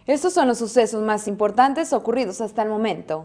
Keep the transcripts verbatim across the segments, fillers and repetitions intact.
Estos son los sucesos más importantes ocurridos hasta el momento.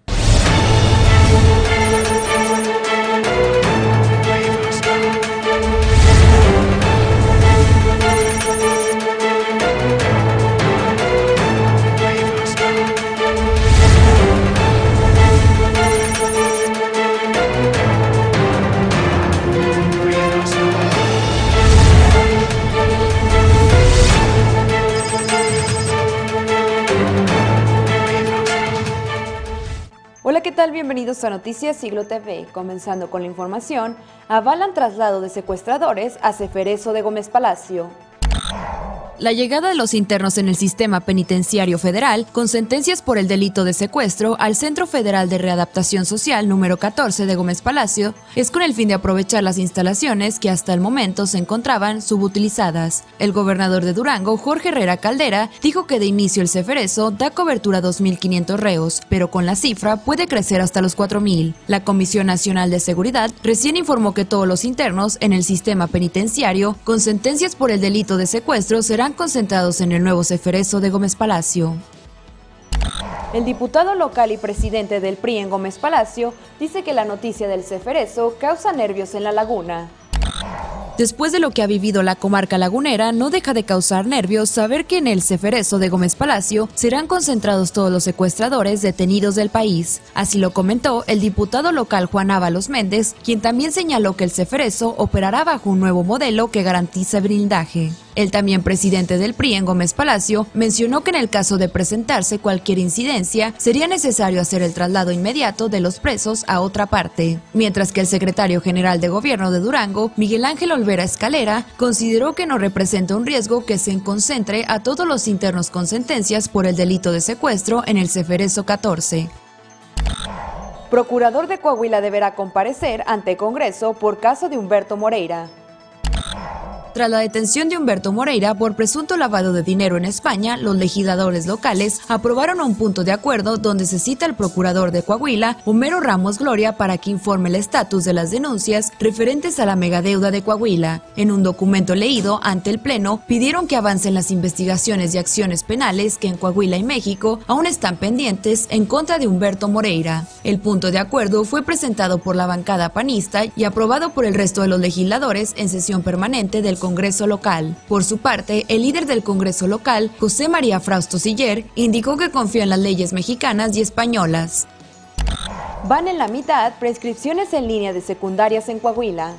Hola, ¿qué tal? Bienvenidos a Noticias Siglo T V. Comenzando con la información, avalan traslado de secuestradores a Ceferezo de Gómez Palacio. La llegada de los internos en el sistema penitenciario federal con sentencias por el delito de secuestro al Centro Federal de Readaptación Social número catorce de Gómez Palacio es con el fin de aprovechar las instalaciones que hasta el momento se encontraban subutilizadas. El gobernador de Durango, Jorge Herrera Caldera, dijo que de inicio el Ceferezo da cobertura a dos mil quinientos reos, pero con la cifra puede crecer hasta los cuatro mil. La Comisión Nacional de Seguridad recién informó que todos los internos en el sistema penitenciario con sentencias por el delito de secuestro serán concentrados en el nuevo Ceferezo de Gómez Palacio. El diputado local y presidente del P R I en Gómez Palacio dice que la noticia del Ceferezo causa nervios en la laguna. Después de lo que ha vivido la comarca lagunera, no deja de causar nervios saber que en el Ceferezo de Gómez Palacio serán concentrados todos los secuestradores detenidos del país. Así lo comentó el diputado local Juan Ábalos Méndez, quien también señaló que el Ceferezo operará bajo un nuevo modelo que garantiza blindaje. El también presidente del P R I en Gómez Palacio mencionó que en el caso de presentarse cualquier incidencia, sería necesario hacer el traslado inmediato de los presos a otra parte. Mientras que el secretario general de Gobierno de Durango, Miguel Ángel Olvera Escalera, consideró que no representa un riesgo que se concentre a todos los internos con sentencias por el delito de secuestro en el Ceferezo catorce. Procurador de Coahuila deberá comparecer ante Congreso por caso de Humberto Moreira. Tras la detención de Humberto Moreira por presunto lavado de dinero en España, los legisladores locales aprobaron un punto de acuerdo donde se cita al procurador de Coahuila, Homero Ramos Gloria, para que informe el estatus de las denuncias referentes a la megadeuda de Coahuila. En un documento leído ante el Pleno, pidieron que avancen las investigaciones y acciones penales que en Coahuila y México aún están pendientes en contra de Humberto Moreira. El punto de acuerdo fue presentado por la bancada panista y aprobado por el resto de los legisladores en sesión permanente del Congreso local. Por su parte, el líder del Congreso local, José María Frausto Siller, indicó que confía en las leyes mexicanas y españolas. Van en la mitad prescripciones en línea de secundarias en Coahuila.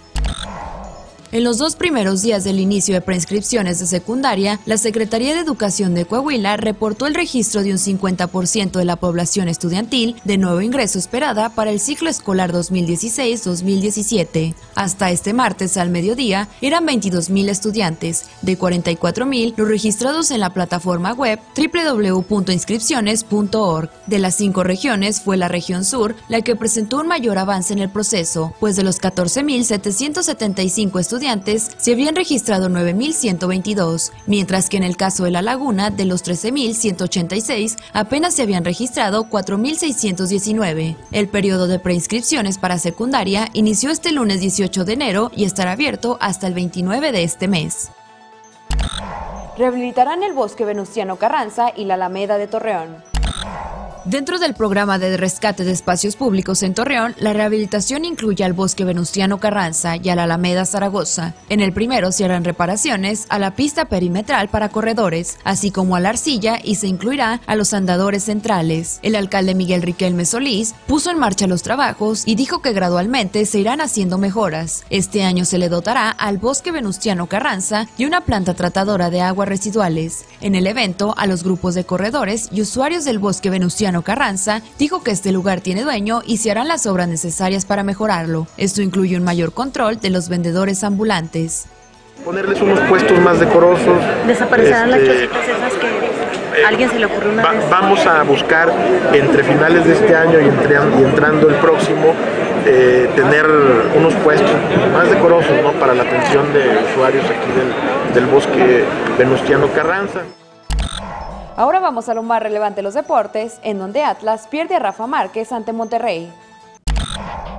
En los dos primeros días del inicio de preinscripciones de secundaria, la Secretaría de Educación de Coahuila reportó el registro de un cincuenta por ciento de la población estudiantil de nuevo ingreso esperada para el ciclo escolar dos mil dieciséis dos mil diecisiete. Hasta este martes al mediodía eran veintidós mil estudiantes, de cuarenta y cuatro mil los registrados en la plataforma web doble u doble u doble u punto inscripciones punto org. De las cinco regiones fue la región sur la que presentó un mayor avance en el proceso, pues de los catorce mil setecientos setenta y cinco estudiantes se habían registrado nueve mil ciento veintidós, mientras que en el caso de La Laguna, de los trece mil ciento ochenta y seis, apenas se habían registrado cuatro mil seiscientos diecinueve. El periodo de preinscripciones para secundaria inició este lunes dieciocho de enero y estará abierto hasta el veintinueve de este mes. Rehabilitarán el Bosque Venustiano Carranza y la Alameda de Torreón. Dentro del programa de rescate de espacios públicos en Torreón, la rehabilitación incluye al Bosque Venustiano Carranza y a la Alameda Zaragoza. En el primero se harán reparaciones a la pista perimetral para corredores, así como a la arcilla, y se incluirá a los andadores centrales. El alcalde Miguel Riquelme Solís puso en marcha los trabajos y dijo que gradualmente se irán haciendo mejoras. Este año se le dotará al Bosque Venustiano Carranza y una planta tratadora de aguas residuales. En el evento, a los grupos de corredores y usuarios del Bosque Venustiano Carranza dijo que este lugar tiene dueño y se harán las obras necesarias para mejorarlo. Esto incluye un mayor control de los vendedores ambulantes. Ponerles unos puestos más decorosos. Desaparecerán este, las chocitas esas que a alguien se le ocurrió una va, vez. Vamos a buscar entre finales de este año y, entre, y entrando el próximo eh, tener unos puestos más decorosos, ¿no?, para la atención de usuarios aquí del, del Bosque Venustiano Carranza. Ahora vamos a lo más relevante de los deportes, en donde Atlas pierde a Rafa Márquez ante Monterrey.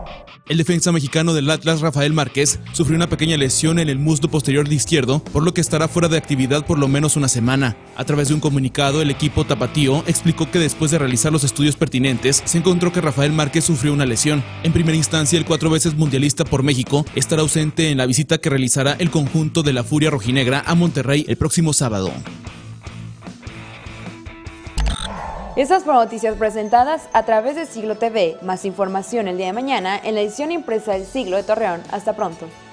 El defensa mexicano del Atlas, Rafael Márquez, sufrió una pequeña lesión en el muslo posterior de izquierdo, por lo que estará fuera de actividad por lo menos una semana. A través de un comunicado, el equipo tapatío explicó que después de realizar los estudios pertinentes, se encontró que Rafael Márquez sufrió una lesión. En primera instancia, el cuatro veces mundialista por México estará ausente en la visita que realizará el conjunto de la Furia Rojinegra a Monterrey el próximo sábado. Estas fueron noticias presentadas a través de Siglo T V. Más información el día de mañana en la edición impresa del Siglo de Torreón. Hasta pronto.